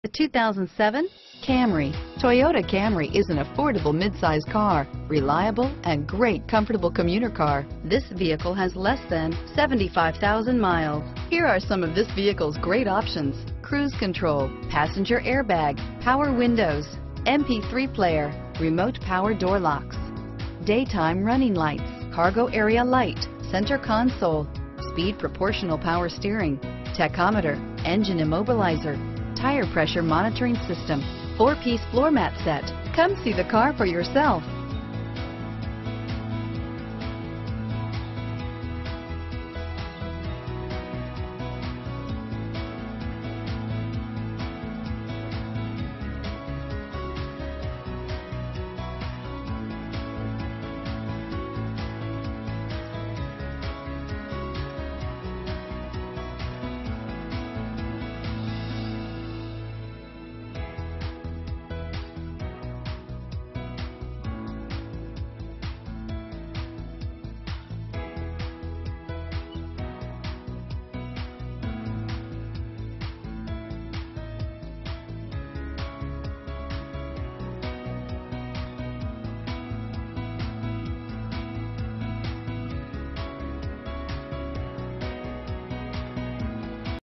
The 2007 Camry. Toyota Camry is an affordable midsize car, reliable and great comfortable commuter car. This vehicle has less than 75,000 miles. Here are some of this vehicle's great options: cruise control, passenger airbag, power windows, MP3 player, remote power door locks, daytime running lights, cargo area light, center console, speed proportional power steering, tachometer, engine immobilizer, tire pressure monitoring system, 4-piece floor mat set. Come see the car for yourself.